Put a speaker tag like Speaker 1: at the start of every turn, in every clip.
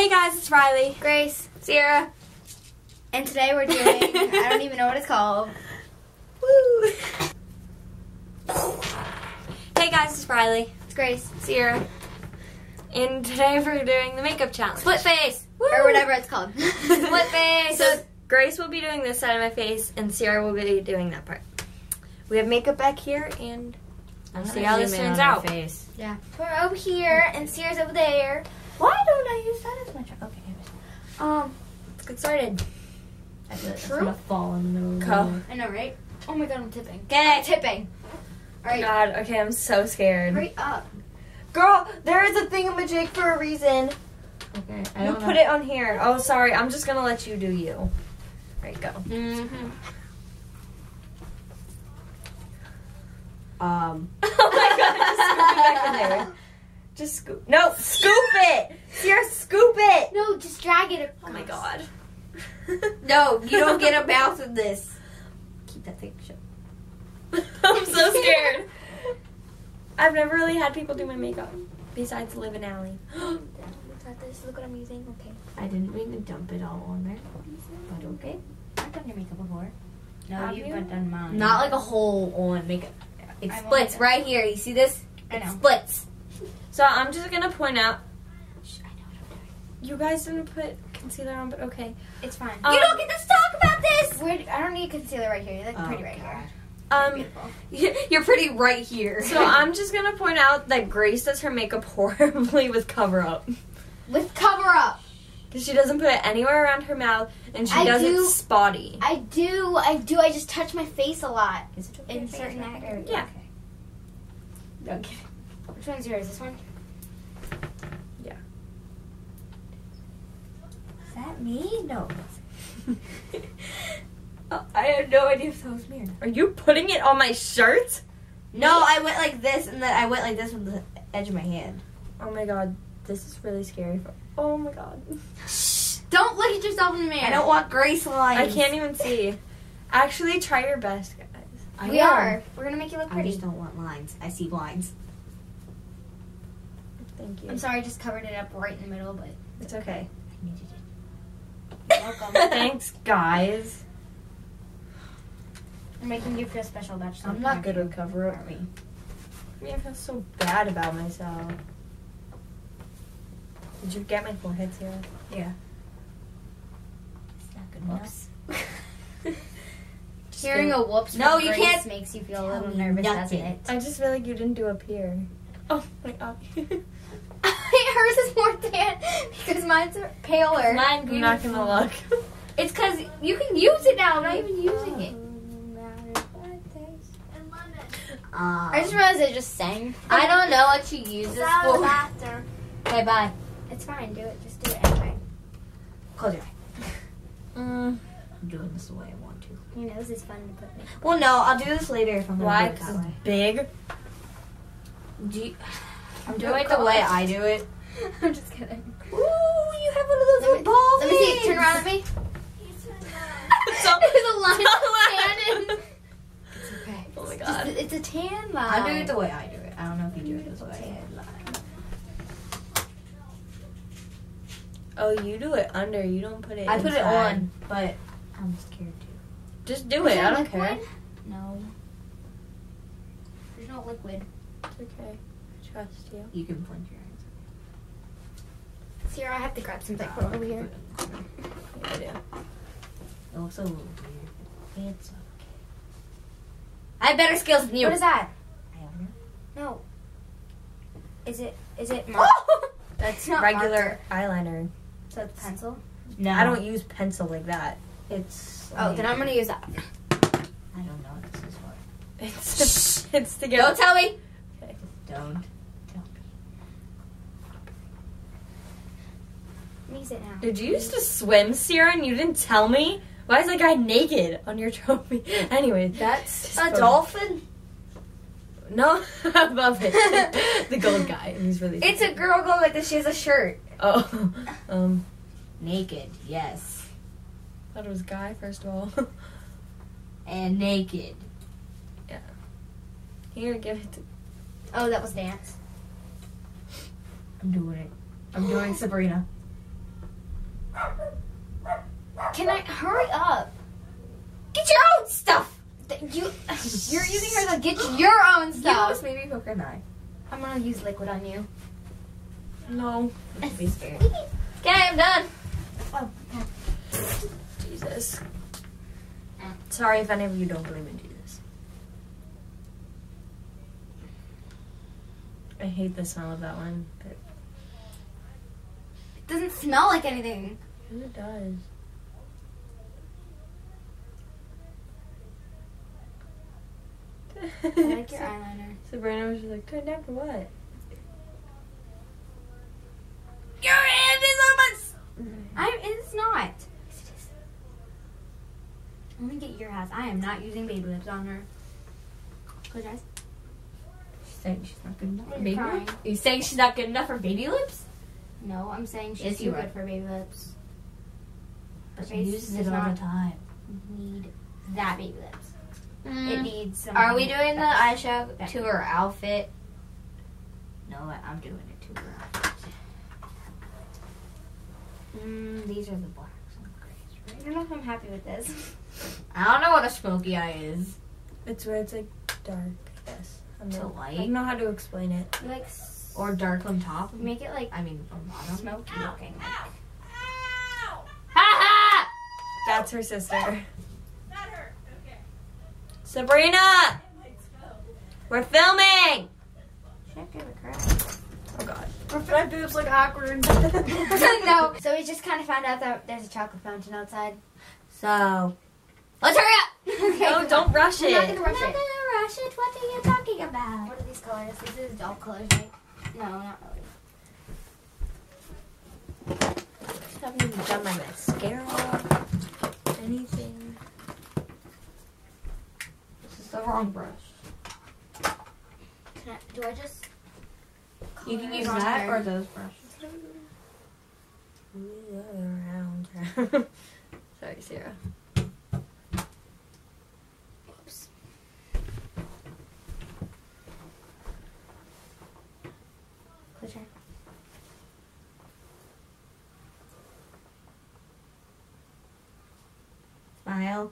Speaker 1: Hey guys, it's Riley.
Speaker 2: Grace.
Speaker 1: Sierra.
Speaker 2: And today we're doing, I don't even know what it's called.
Speaker 1: Woo! Hey guys, it's Riley.
Speaker 2: It's Grace.
Speaker 1: Sierra. And today we're doing the makeup challenge.
Speaker 2: Split face.
Speaker 1: Woo!
Speaker 2: Or whatever it's called. Split face.
Speaker 1: So Grace will be doing this side of my face and Sierra will be doing that part. We have makeup back here and I'll see how this turns out.
Speaker 3: Face.
Speaker 2: Yeah. We're over here and Sierra's over there.
Speaker 3: Why don't I use that as my truck? Okay,
Speaker 1: Let's get started.
Speaker 3: I feel like it's
Speaker 2: True.
Speaker 3: gonna fall in the middle of
Speaker 1: Go.
Speaker 3: the
Speaker 2: I know, right? Oh my god, I'm tipping.
Speaker 3: Okay.
Speaker 2: I'm tipping. Alright.
Speaker 1: God, okay, I'm so scared.
Speaker 2: Hurry up.
Speaker 1: Girl, there is a thingamajig for a reason.
Speaker 3: Okay, I
Speaker 1: You
Speaker 3: don't
Speaker 1: put
Speaker 3: know.
Speaker 1: it on here. Oh, sorry. I'm just gonna let you do you. There you go.
Speaker 2: Mm-hmm.
Speaker 1: Oh my god! Just scoop it back in there. Just scoop. No, scoop it. Sierra, scoop it.
Speaker 2: No, just drag it across.
Speaker 1: Oh my god.
Speaker 3: No, you don't get a mouth in this. Keep that thing shut.
Speaker 1: I'm so scared. I've never really had people do my makeup besides Liv and Allie.
Speaker 2: Look at this. Look what I'm using. Okay.
Speaker 3: I didn't mean to dump it all on there, but okay.
Speaker 2: I've done your makeup before.
Speaker 3: No,
Speaker 1: Have
Speaker 3: you've
Speaker 1: you?
Speaker 3: done mine. Not like a hole on makeup. It
Speaker 2: I'm
Speaker 3: splits
Speaker 2: only-
Speaker 3: right here. You see this?
Speaker 2: I
Speaker 3: It
Speaker 2: know.
Speaker 3: splits.
Speaker 1: So I'm just gonna point out.
Speaker 3: Shh, I know what I'm doing.
Speaker 1: You guys didn't put concealer on, but okay.
Speaker 2: It's fine.
Speaker 1: Um,
Speaker 3: You don't get to talk about this.
Speaker 2: I don't need concealer right here. You look pretty right here. Beautiful.
Speaker 3: You're pretty right here.
Speaker 1: So I'm just gonna point out that Grace does her makeup horribly with cover up.
Speaker 2: With cover up.
Speaker 1: Because she doesn't put it anywhere around her mouth, and she
Speaker 2: I
Speaker 1: does
Speaker 2: do-
Speaker 1: it spotty.
Speaker 2: I do. I just touch my face a lot.
Speaker 3: Is it okay
Speaker 2: In
Speaker 3: if I
Speaker 2: certain
Speaker 3: use my
Speaker 2: areas.
Speaker 1: Yeah.
Speaker 3: Okay. Okay.
Speaker 2: Which one's yours? This one?
Speaker 3: Is that me? No. I had no idea if that was me or not.
Speaker 1: Are you putting it on my shirt?
Speaker 3: No, I went like this, and then I went like this with the edge of my hand.
Speaker 1: Oh my god, this is really scary. Oh my god.
Speaker 2: Shh! Don't look at yourself in the mirror.
Speaker 3: I don't want Grace lines.
Speaker 1: I can't even see. Actually, try your best, guys.
Speaker 3: I
Speaker 2: We
Speaker 3: know.
Speaker 2: are. We're gonna make you look
Speaker 3: I
Speaker 2: pretty.
Speaker 3: just don't want lines. I see lines.
Speaker 1: Thank you.
Speaker 2: I'm sorry, I just covered it up right in the middle, but
Speaker 1: It's okay.
Speaker 3: I needed it.
Speaker 2: you're welcome.
Speaker 1: Thanks, guys.
Speaker 2: I'm making you feel special about yourself.
Speaker 3: I'm not good with cover up.
Speaker 2: Are we?
Speaker 1: I feel so bad about myself. Did you get my forehead, Sarah?
Speaker 3: Yeah. It's not good enough.
Speaker 2: Hearing a whoops
Speaker 3: No,
Speaker 2: from
Speaker 3: you
Speaker 2: Grace
Speaker 3: can't
Speaker 2: makes you feel a
Speaker 3: tell
Speaker 2: little
Speaker 3: me
Speaker 2: nervous, doesn't
Speaker 3: nothing.
Speaker 2: it?
Speaker 1: I just feel like you didn't do up here. Oh my god.
Speaker 2: Hers is more tan because mine's paler.
Speaker 3: Mine
Speaker 1: I'm not gonna look.
Speaker 2: It's because you can use it now. I'm not even using it. I just realized I just sang.
Speaker 3: I don't know what she uses for.
Speaker 2: After.
Speaker 3: Okay, bye.
Speaker 2: It's fine. Do it. Just do it anyway.
Speaker 3: Close your eye. I'm doing this the way I want to.
Speaker 2: Your nose is fun to put me.
Speaker 3: Well, no, I'll do this later if I'm gonna
Speaker 1: Why?
Speaker 3: do it
Speaker 1: 'Cause
Speaker 3: that
Speaker 1: it's
Speaker 3: way.
Speaker 1: big.
Speaker 3: I'm doing it the way I do it.
Speaker 2: I'm just kidding.
Speaker 3: Ooh, you have one of those
Speaker 2: Let
Speaker 3: little ball
Speaker 2: me see.
Speaker 3: things.
Speaker 2: Turn around at me.
Speaker 1: So-
Speaker 2: There's a line of tan in.
Speaker 3: It's okay.
Speaker 1: Oh my
Speaker 2: Just,
Speaker 1: god.
Speaker 2: it's a tan line.
Speaker 3: I'm doing it the way I do it. I don't know if you do it this way.
Speaker 1: Oh, you do it under. You don't put it
Speaker 3: I put it
Speaker 1: inside.
Speaker 3: on, but I'm scared to.
Speaker 1: Just do it. I don't care.
Speaker 3: No.
Speaker 2: There's no liquid.
Speaker 1: It's okay. I trust you.
Speaker 3: You can blink your eyes.
Speaker 2: Sierra, I have to grab something from over here.
Speaker 1: Yeah, I do.
Speaker 3: It looks a little weird. It's okay. I have better skills than you.
Speaker 2: What is that?
Speaker 3: I don't know.
Speaker 2: No. Is it
Speaker 1: That's
Speaker 2: not
Speaker 1: regular eyeliner.
Speaker 2: So it's pencil?
Speaker 3: No.
Speaker 1: I don't use pencil like that.
Speaker 3: It's.
Speaker 2: Oh, then I'm gonna use that.
Speaker 3: I don't know what this is for.
Speaker 1: It's to get.
Speaker 3: Don't tell me.
Speaker 1: Okay.
Speaker 3: Don't tell me.
Speaker 2: Use it now.
Speaker 1: Did you used to swim, Sierra, and you didn't tell me? Why is that guy naked on your trophy? Anyway,
Speaker 3: That's
Speaker 1: a
Speaker 3: dolphin.
Speaker 1: no, above it. The gold guy. And he's really.
Speaker 3: It's a girl going like this. She has a shirt.
Speaker 1: Oh,
Speaker 3: Naked, yes.
Speaker 1: thought it was guy first of all.
Speaker 3: And naked.
Speaker 1: Here, give it to.
Speaker 2: Oh, that was dance.
Speaker 3: I'm doing it. I'm doing Sabrina.
Speaker 2: Can I hurry up?
Speaker 3: Get your own stuff.
Speaker 2: You're using her to get your own stuff.
Speaker 3: Use maybe poker and I.
Speaker 2: I'm gonna use liquid on you.
Speaker 1: No.
Speaker 3: Be scared. Okay, I'm done.
Speaker 2: Oh,
Speaker 1: Jesus. Sorry if any of you don't believe in Jesus. I hate the smell of that one, but
Speaker 2: it doesn't smell like anything.
Speaker 1: it does.
Speaker 2: I like your eyeliner.
Speaker 1: Sabrina was just like, turn down for what?
Speaker 3: Your hand is on my.
Speaker 2: It's not. Yes, it is. Let me get your house. I am not using baby lips on her. Close your eyes.
Speaker 3: She's saying she's not good enough for
Speaker 2: You're
Speaker 3: baby
Speaker 2: crying.
Speaker 3: lips. Are you saying she's not good enough for baby lips?
Speaker 2: No, I'm saying she's
Speaker 3: Yes,
Speaker 2: too
Speaker 3: you
Speaker 2: good
Speaker 3: are.
Speaker 2: for baby lips. Her
Speaker 3: She
Speaker 2: face
Speaker 3: uses
Speaker 2: does
Speaker 3: it all
Speaker 2: not
Speaker 3: the time.
Speaker 2: need that baby lips. It needs some.
Speaker 3: Are we doing the
Speaker 2: that's
Speaker 3: eyeshadow
Speaker 2: better.
Speaker 3: to her outfit? No, I'm doing it to her outfit. These are the blacks and grays,
Speaker 2: I
Speaker 3: right?
Speaker 2: don't know if I'm happy with this.
Speaker 3: I don't know what a smoky eye is.
Speaker 1: It's where it's like dark, I guess.
Speaker 3: To
Speaker 1: I don't
Speaker 3: light
Speaker 1: know how to explain it.
Speaker 2: You like
Speaker 3: or dark on top.
Speaker 2: make it like
Speaker 3: I mean, from bottom.
Speaker 2: smoky looking.
Speaker 3: Ha ha!
Speaker 1: That's her sister.
Speaker 4: Not her. Okay.
Speaker 1: Sabrina!
Speaker 4: Let's go.
Speaker 1: We're filming!
Speaker 3: Check in the crap.
Speaker 1: Oh god.
Speaker 3: My boobs look awkward.
Speaker 2: No. So we just kind of found out that there's a chocolate fountain outside.
Speaker 3: So, let's hurry up!
Speaker 2: Okay,
Speaker 1: No, don't rush
Speaker 2: We're not
Speaker 1: it.
Speaker 2: gonna rush it.
Speaker 3: rush it. What are you talking about?
Speaker 2: What are these colors? This is dull colors, right? No, not really.
Speaker 1: Haven't even done my mascara. Anything.
Speaker 3: This is the wrong brush.
Speaker 2: Do I just?
Speaker 3: You can use
Speaker 2: color
Speaker 3: that
Speaker 2: on
Speaker 3: or
Speaker 2: her?
Speaker 3: those brushes.
Speaker 1: Around. Sorry, Sarah.
Speaker 2: Oops. Close your eye.
Speaker 3: Smile.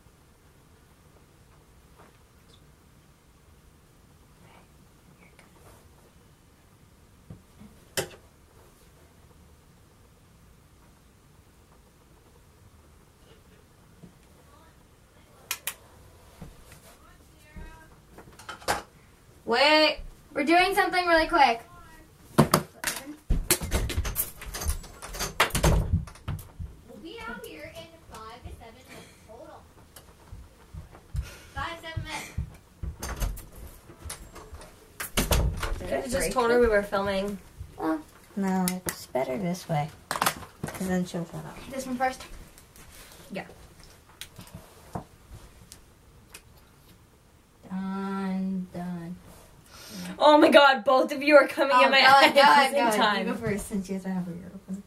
Speaker 3: Wait.
Speaker 2: We're doing something really quick.
Speaker 4: We'll be out here in 5 to 7 minutes. Hold on. 5 7 minutes.
Speaker 1: I could have just told her we were filming.
Speaker 3: No, it's better this way. Because then she'll shut up.
Speaker 2: This one first.
Speaker 3: Done.
Speaker 1: Oh my god, both of you are coming in my eye at the same
Speaker 3: You
Speaker 1: time.
Speaker 3: go first since you have to have your ear open.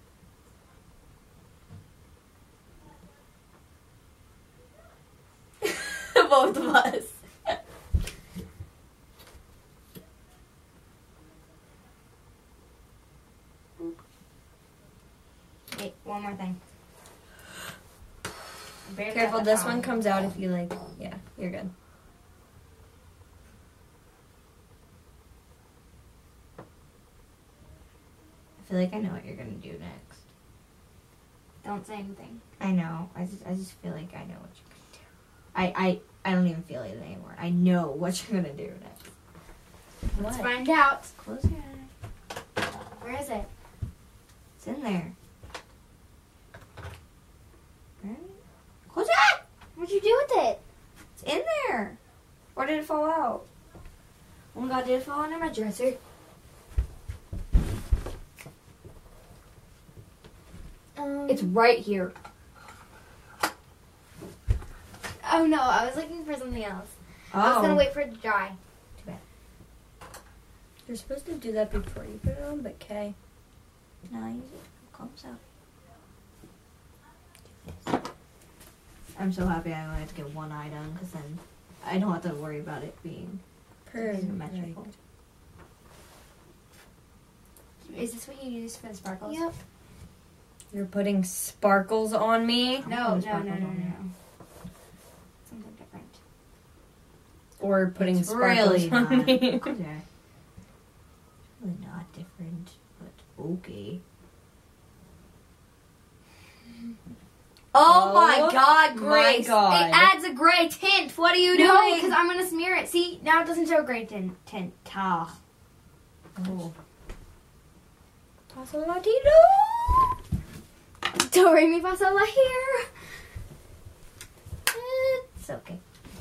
Speaker 3: Both of us.
Speaker 2: Wait, one more thing.
Speaker 1: Careful, this one comes out if you like. Yeah, you're good.
Speaker 3: I feel like I know what you're gonna do next.
Speaker 2: Don't say anything.
Speaker 3: I know. I just feel like I know what you're gonna do. I don't even feel it anymore. I know what you're gonna do next.
Speaker 2: Let's find out.
Speaker 3: Close your eye.
Speaker 2: Where is it?
Speaker 3: It's in there. Right? Close your eye!
Speaker 2: What'd you do with it?
Speaker 3: It's in there. Or did it fall out?
Speaker 2: Oh my god, did it fall under my dresser?
Speaker 3: It's right here.
Speaker 2: Oh no, I was looking for something else.
Speaker 3: Oh.
Speaker 2: I was gonna wait for it to dry.
Speaker 1: You're supposed to do that before you put it on, but Kay.
Speaker 3: No, I use it. It comes out. I'm so happy I only have to get one eye done because then I don't have to worry about it being symmetrical.
Speaker 2: Is this what you use for the sparkles?
Speaker 1: Yep. You're putting sparkles on me?
Speaker 2: No.
Speaker 3: Something
Speaker 2: Something different.
Speaker 1: Or putting
Speaker 3: It's
Speaker 1: sparkles
Speaker 3: really
Speaker 1: on
Speaker 3: not.
Speaker 1: me?
Speaker 3: Okay. Really not different, but okay. Oh my god, Grace!
Speaker 1: God.
Speaker 3: It adds a gray tint. What are you
Speaker 2: No,
Speaker 3: doing?
Speaker 2: because I'm gonna smear it. See, now it doesn't show gray tint.
Speaker 3: Oh.
Speaker 1: Paso Latino.
Speaker 2: Do re mi fa sol la here.
Speaker 3: It's okay.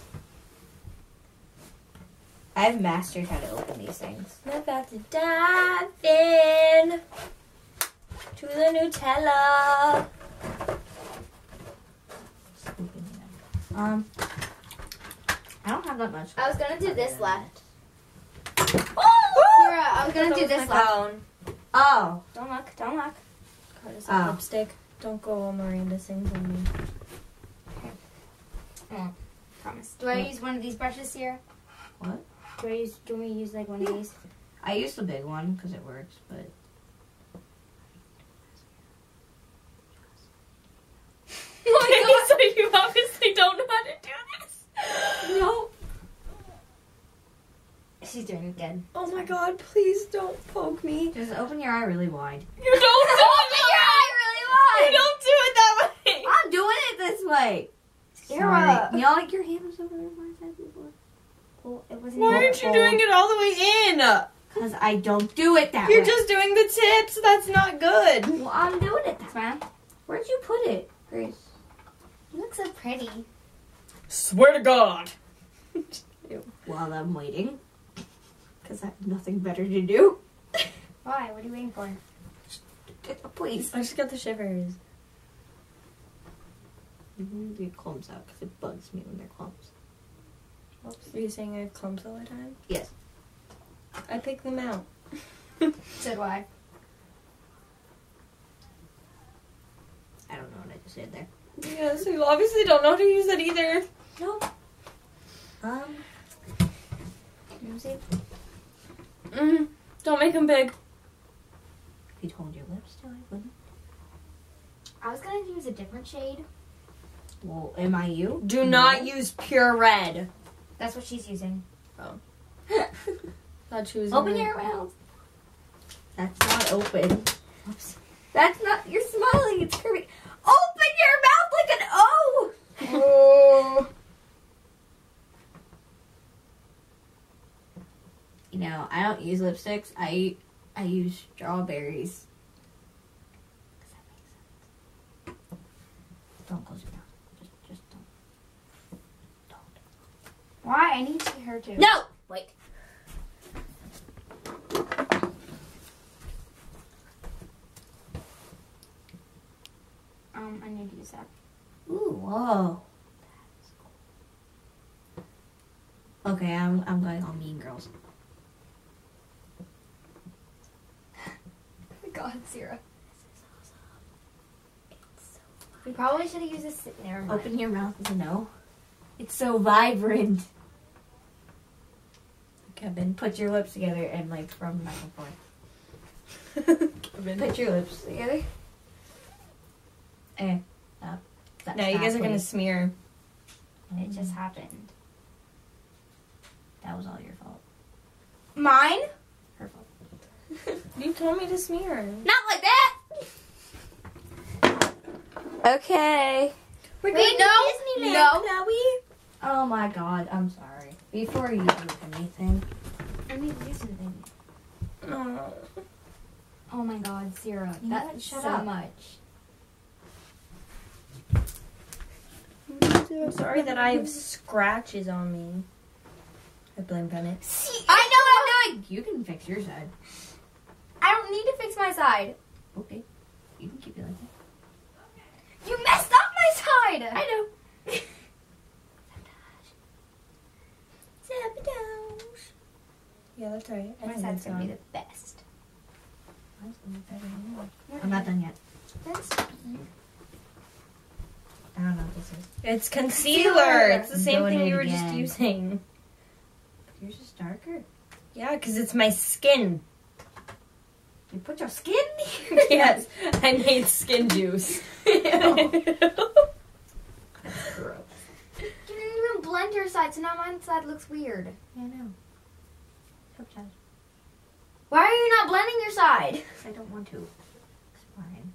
Speaker 3: I've mastered how to open these things.
Speaker 1: I'm about to dive in to the Nutella.
Speaker 3: I don't have that much.
Speaker 2: I was gonna do this left.
Speaker 1: Oh!
Speaker 2: Sarah, I was gonna do this left.
Speaker 1: phone.
Speaker 3: Oh.
Speaker 2: Don't look. Don't look.
Speaker 1: God, is
Speaker 3: Oh.
Speaker 1: lipstick. Don't go all Miranda sings on me.
Speaker 2: Promise. Do I use one of these brushes, Sarah?
Speaker 3: What?
Speaker 2: Do you want me to use like one of these?
Speaker 3: I use the big one because it works, but
Speaker 1: Oh so you obviously don't know how to do this.
Speaker 3: no.
Speaker 2: She's doing it good.
Speaker 1: Oh my god, please don't poke me.
Speaker 3: Just open your eye really wide.
Speaker 1: You don't do it that way. You don't do it that way.
Speaker 3: I'm doing it this way.
Speaker 2: Sarah.
Speaker 3: You know, like your hand was over my side before.
Speaker 2: Well, it wasn't.
Speaker 1: Why aren't you doing it all the way in?
Speaker 3: Because I don't do it that
Speaker 1: You're
Speaker 3: way.
Speaker 1: just doing the tips. That's not good.
Speaker 3: Well, I'm doing it that way.
Speaker 2: Smile.
Speaker 3: Where'd you put it, Grace?
Speaker 2: You look so pretty.
Speaker 1: Swear to God.
Speaker 3: While I'm waiting. Because I have nothing better to do.
Speaker 2: Why? What are you waiting for?
Speaker 3: Please.
Speaker 1: I just got the shivers.
Speaker 3: Get clumps out because it bugs me when they're clumps.
Speaker 1: Oops. Are you saying I have clumps all the time?
Speaker 3: Yes.
Speaker 1: I pick them out.
Speaker 2: So do I.
Speaker 3: I don't know what I just said there.
Speaker 1: Yeah, so you obviously don't know how to use it either.
Speaker 3: Nope. You see?
Speaker 1: Don't make them big.
Speaker 3: If you'd hold your lips still, I wouldn't.
Speaker 2: I was gonna use a different shade.
Speaker 3: Well, am I you?
Speaker 1: Do not use pure red.
Speaker 2: That's what she's using.
Speaker 1: Thought she was
Speaker 3: Open
Speaker 1: gonna-
Speaker 3: your mouth. That's not open. Oops. That's not. You're smiling. It's curvy. Open your mouth like an O.
Speaker 1: Oh.
Speaker 3: You know, I don't use lipsticks. I use strawberries. Does that make sense? Don't close your mouth. Just don't.
Speaker 2: Why? I need to see her too.
Speaker 3: No. Wait.
Speaker 2: I need to use that.
Speaker 3: Ooh, whoa. Okay, I'm going on Mean Girls.
Speaker 2: God, Sarah. We probably should have used this. Never mind.
Speaker 3: Open your mouth as a no. It's so vibrant.
Speaker 1: Kevin.
Speaker 3: Put your lips together and like rub them back and forth.
Speaker 1: Kevin.
Speaker 3: Put your lips together. Up. That's
Speaker 1: Now you guys are
Speaker 3: halfway.
Speaker 1: gonna smear.
Speaker 2: It just happened.
Speaker 3: That was all your fault.
Speaker 2: Mine?
Speaker 3: Her fault.
Speaker 1: You told me to smear.
Speaker 3: Not like that. Okay.
Speaker 1: We're
Speaker 2: Wait, no, no.
Speaker 1: Chloe.
Speaker 3: Oh my god, I'm sorry. Before you do anything.
Speaker 2: I need to do something.
Speaker 1: Oh.
Speaker 2: Oh my God, Sarah.
Speaker 3: You know what?
Speaker 2: That's
Speaker 3: Shut
Speaker 2: so
Speaker 3: up.
Speaker 2: much.
Speaker 1: I'm sorry that I have scratches on me. I blame Bennett.
Speaker 2: See,
Speaker 3: I know what I'm doing. You can fix your side.
Speaker 2: I don't need to fix my side.
Speaker 3: Okay. You can keep it like that.
Speaker 2: You messed up my side.
Speaker 3: I know.
Speaker 1: Sabotage. Yeah, that's right. I
Speaker 2: My
Speaker 1: think
Speaker 2: side's
Speaker 1: that's
Speaker 2: gonna be
Speaker 1: on.
Speaker 2: the best.
Speaker 3: I'm not done yet.
Speaker 2: That's
Speaker 3: I don't know what this is.
Speaker 1: It's concealer.
Speaker 2: Concealer.
Speaker 1: It's the same
Speaker 3: Doing
Speaker 1: thing
Speaker 3: it
Speaker 1: you were just
Speaker 3: again.
Speaker 1: using.
Speaker 3: Yours is darker.
Speaker 1: Yeah, because it's my skin.
Speaker 3: You put your skin in?
Speaker 1: Yes, I made skin juice.
Speaker 3: That's gross.
Speaker 2: You didn't even blend your side, so now my side looks weird.
Speaker 3: Yeah, I know. Sometimes.
Speaker 2: Why are you not blending your side?
Speaker 3: I don't want to. It's fine.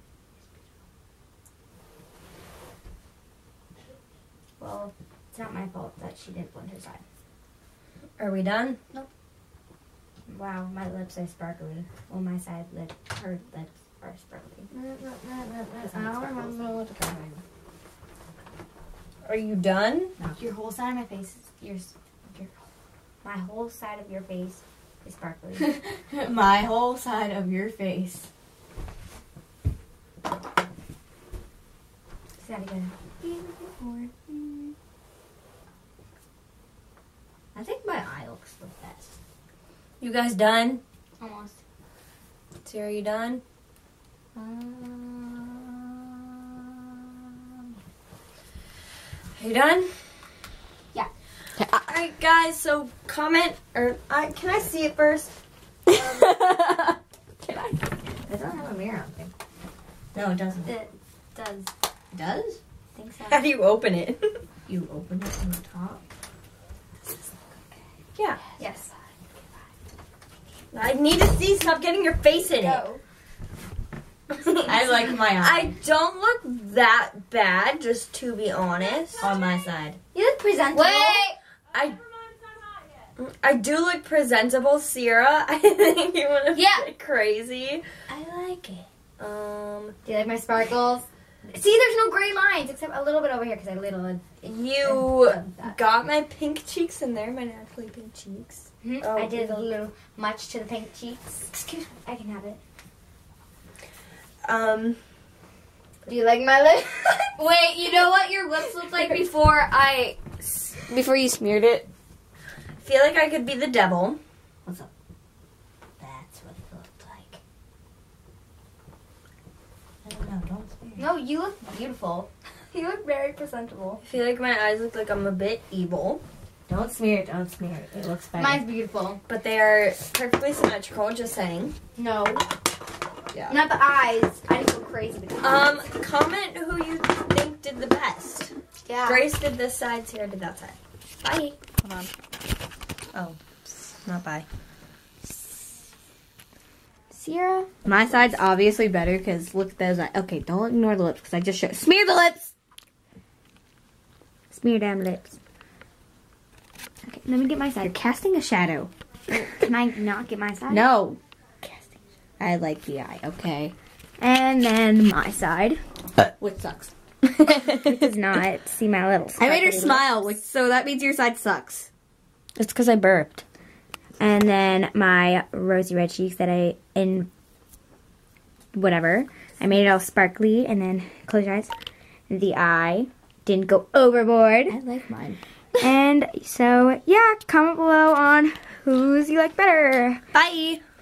Speaker 2: Well, it's not my fault that she didn't blend her side.
Speaker 1: Are we done?
Speaker 2: Wow, my lips are sparkly. Well, my side lip, her lips are sparkly.
Speaker 3: I don't remember what to do.
Speaker 1: Are you done?
Speaker 2: Your whole side of my face is my whole side of your face is sparkly.
Speaker 3: My whole side of your face.
Speaker 2: Is that again?
Speaker 3: I think my eye looks the best.
Speaker 1: You guys done?
Speaker 2: Almost.
Speaker 1: Sarah, you done? You done?
Speaker 2: Yeah.
Speaker 1: Alright guys, so comment, or can I see it first?
Speaker 3: Can I? It doesn't have a mirror on thing. No, it doesn't.
Speaker 2: It does.
Speaker 3: It does?
Speaker 2: I think so.
Speaker 1: How do you open it?
Speaker 3: You open it from the top.
Speaker 1: Yeah.
Speaker 2: Yes.
Speaker 1: I need to see, stop getting your face in it.
Speaker 2: Go.
Speaker 3: I like my eye
Speaker 1: I don't look that bad, just to be honest.
Speaker 3: on my side.
Speaker 2: You look presentable.
Speaker 1: I do look presentable, Sierra. I think you want to
Speaker 2: Yeah.
Speaker 1: get crazy.
Speaker 3: I like it.
Speaker 2: Do you like my sparkles? See, there's no gray lines except a little bit over here because I little.
Speaker 1: You got my pink cheeks in there, my naturally pink cheeks. Oh,
Speaker 2: I did a little much to the pink cheeks. Excuse me, I can have it. Do you like my lip?
Speaker 1: Wait, you know what your lips looked like before you smeared it? I feel like I could be the devil.
Speaker 3: What's up? That's what it looked like. I don't know, don't smear.
Speaker 2: No, you look beautiful. You look very presentable.
Speaker 1: I feel like my eyes look like I'm a bit evil,
Speaker 3: Don't smear it, don't smear it. It looks better.
Speaker 2: Mine's beautiful.
Speaker 1: but they are perfectly symmetrical, just saying.
Speaker 2: No,
Speaker 1: Yeah.
Speaker 2: not the eyes. I just go crazy with the eyes.
Speaker 1: Comment who you think did the best.
Speaker 2: Yeah.
Speaker 1: Grace did this side, Sarah did that side.
Speaker 2: Bye.
Speaker 1: Hold on. Oh, not bye.
Speaker 2: Sierra.
Speaker 3: My side's obviously better because look at those eyes. Okay, don't ignore the lips because I just showed. Smear the lips! Smear damn lips.
Speaker 2: Okay, let me get my
Speaker 3: You're
Speaker 2: side.
Speaker 3: casting a shadow.
Speaker 2: Can I not get my side?
Speaker 3: No. I like the eye, okay?
Speaker 2: And then my side.
Speaker 3: Which sucks.
Speaker 2: Which does not see my little.
Speaker 3: I made her
Speaker 2: sparkly
Speaker 3: smile,
Speaker 2: lips.
Speaker 3: which so that means your side sucks.
Speaker 1: It's because I burped.
Speaker 2: And then my rosy red cheeks that I whatever. I made it all sparkly, and then close your eyes. The eye didn't go overboard.
Speaker 3: I like mine.
Speaker 2: And so, yeah, comment below on whose you like better.
Speaker 1: Bye.